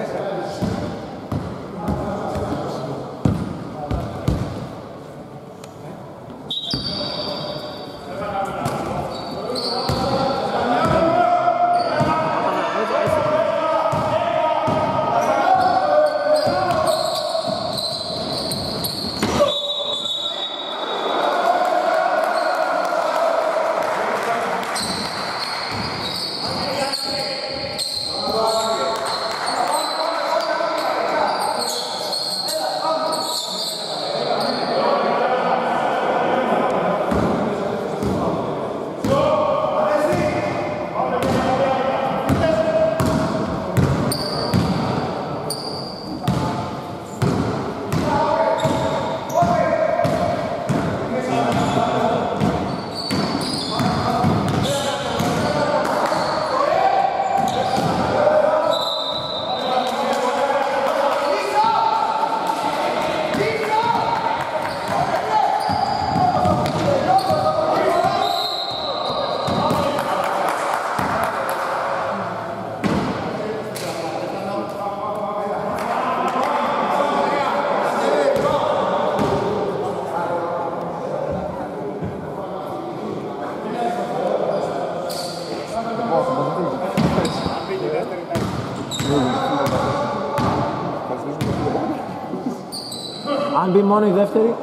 Αν μπει μόνο η δεύτερη.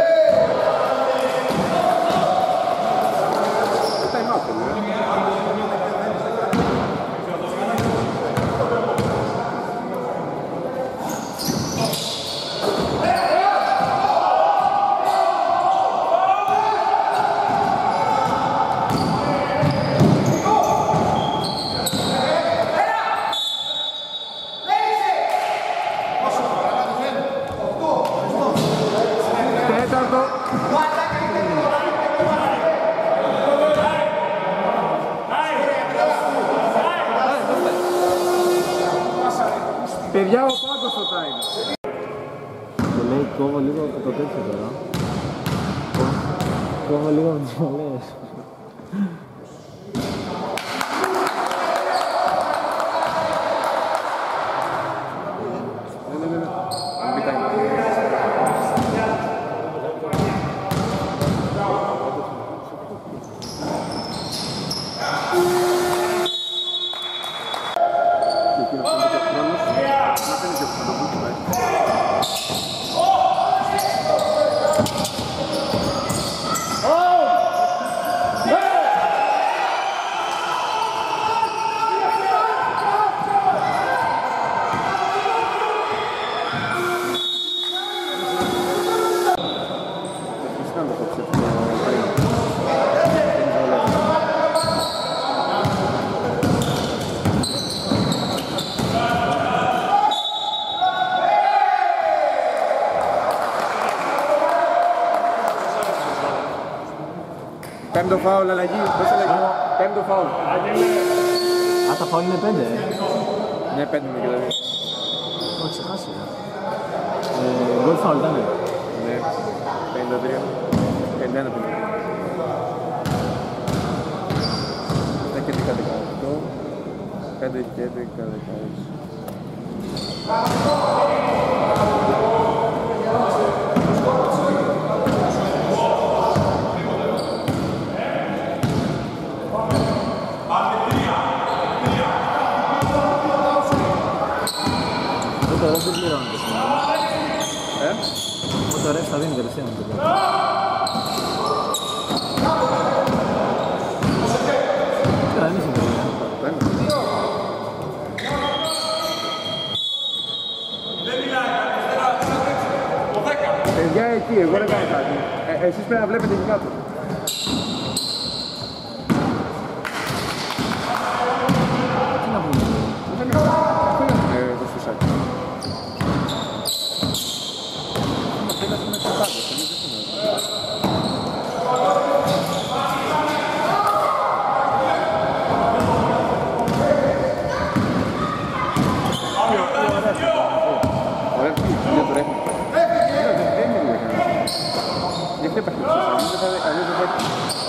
Παιδιά, ο πάγκος στο time. Και λέει κόβω λίγο από το τέτοιο τώρα. Κόβω λίγο από τις βολές. Πέμπτο φάουλ, αλλαγή, πώς αλλαγή, πέμπτο φάουλ. Α, τα φάουλ είναι πέντε, ε. Ναι, πέντε είναι και δηλαδή. Το έχω ξεχάσει. Ε, γκολ φάουλ ήταν. Ναι, πενήντα τρία, πενήντα ένα πενήντα. Αυτά και δέκα δεκαοκτώ, πέντε και έντεκα δεκαέξι. Το ρεφ δεν πληρώνεται σήμερα. Ε? Το ρεφ θα δίνει τελευταία μου το πληρώνει. Τώρα εμείς είναι το Παιδιά εκεί, εγώ δεν κάνω κάτι. Ε, εσείς πρέπει να βλέπετε εκεί κάτω. Τι να πούμε. Ε, το σφουσάκι. αλλιώς δεν θα έρθει.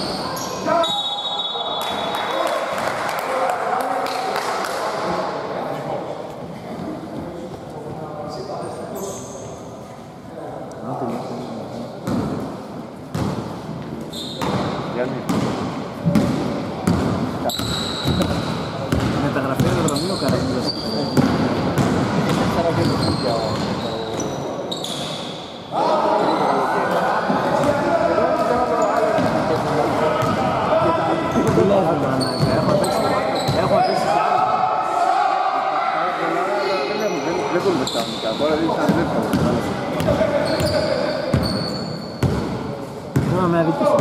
Μεταγραφή αεροδρομίου Καραβίδας. Έχω αφήσει κι άλλο. Δεν μπορούμε στα αμυντικά, τώρα δεν σαν δεύτερο. Να με αδικήσω.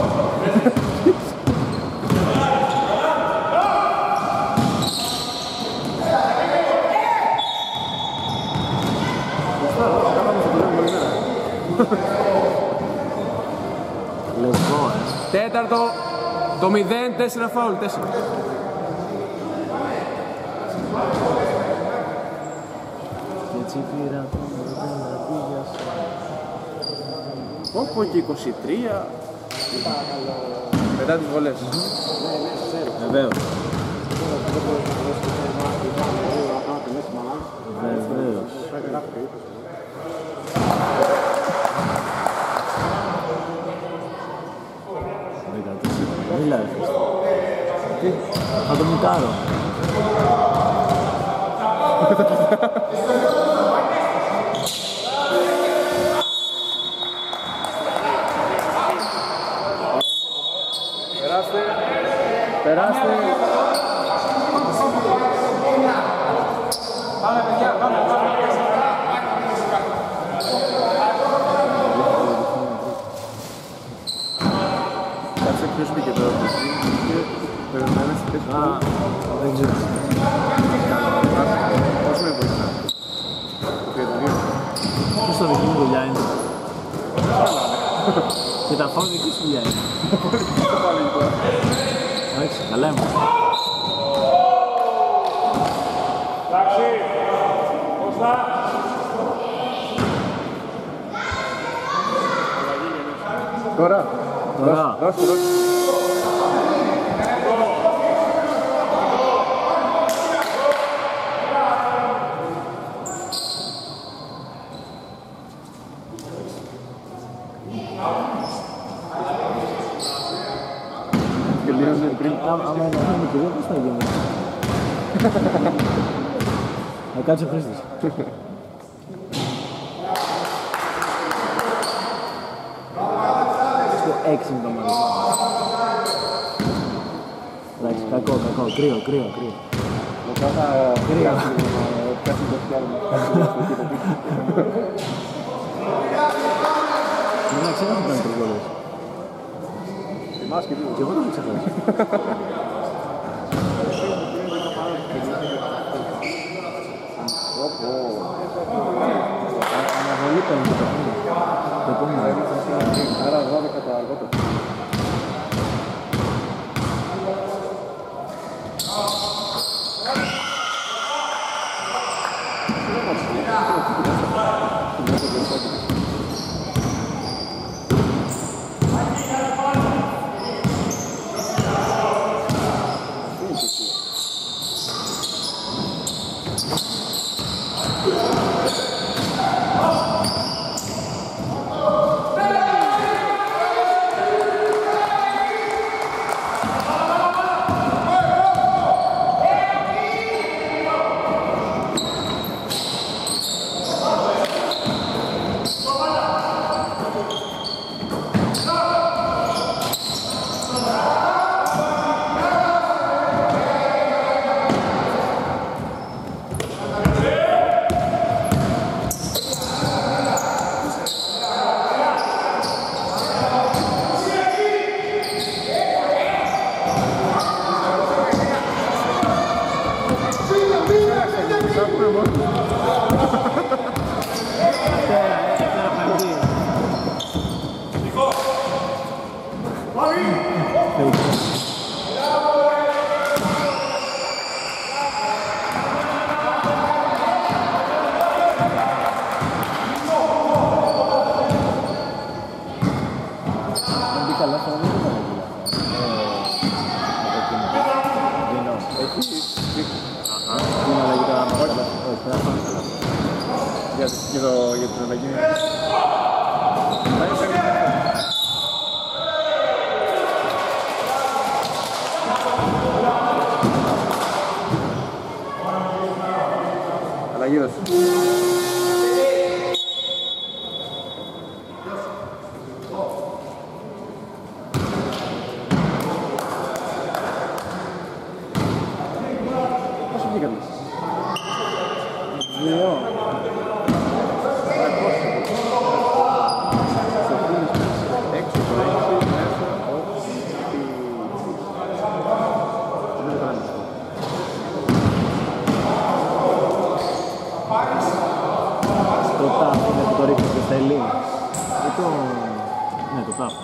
Λευκό, ε. Τέταρτο, το μηδέν, τέσσερα φάουλ, τέσσερα. Και έτσι πήρα το μηδέν αντίγεια σου. Όπου και είκοσι τρία. Μετά τις βολές. Βεβαίως. Βεβαίως. Μίλα ρε Χριστό. Τι, θα το μουτάρω. Περάστε. Περάστε. Πάμε παιδιά, πάμε, πάμε. Κάτσε ποιος μπήκε τώρα. Περιμένεις στη θέση. Α, δεν ξέρω. Πώς με βοηθά. Πώς το δική μου δουλειά είναι. Και τα φάω δική σου δουλειά είναι. Εντάξει, καλά είμαι. Εντάξει, Κώστα. Τώρα. Τώρα. Δώστε, δώστε. Και λύνωσε πριν. Άμα είναι αυτό με κυρία, πώς θα γίνει. Θα κάτσει ο Χρήστος. Στο έξι με το μάτι. Εντάξει, κακό, κακό, κρύο, κρύο, κρύο. Μετά θα Κρύο. πιάσει το φτιάρμα. Δεν ξέρω να κάνει τριγόλες. Θυμάσαι και λίγο. Και εγώ το έχω ξεχάσει. Αναβολή παίρνει το παιχνίδι. Το επόμενο. Άρα δώδεκα το αργότερο. Για, για, το, για την αλλαγή. Αλλαγή δώσε. Πόσο βγήκαμε? Δύο. Έξω το έξι, μέσα, όχι. Δεν το κάνεις αυτό. Το τάφ είναι που το ρίχνει και θέλει. Ή το... ναι, το τάφ.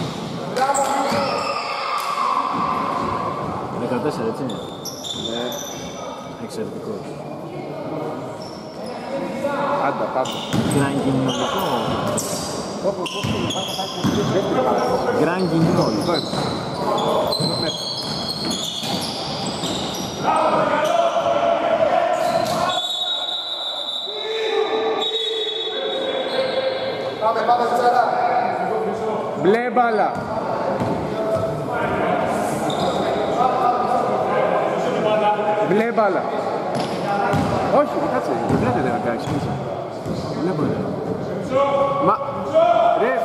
δεκατέσσερα, έτσι είναι. Ναι. Εξαιρετικός. Πάντα, πάντα. Γκρανγκινιολικό. Γκρανγκινιόλ. Πάμε, πάμε, Τσάρα. Μπλε μπάλα. Μπλε μπάλα. Όχι, κάτσε, δεν βλέπετε να κάνεις πίσω. Μπλε μπάλα. Μα, ρε.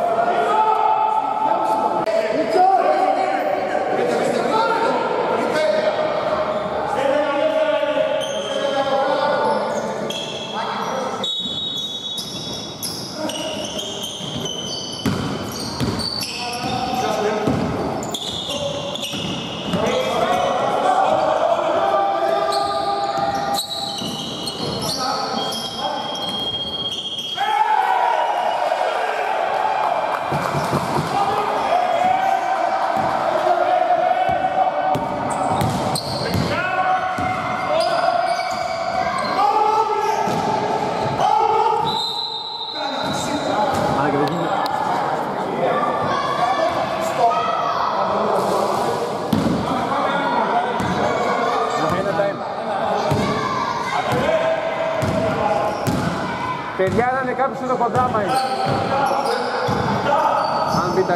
Παιδιά, να είναι κάποιος εδώ κοντά μα είναι. Αν μπει τα...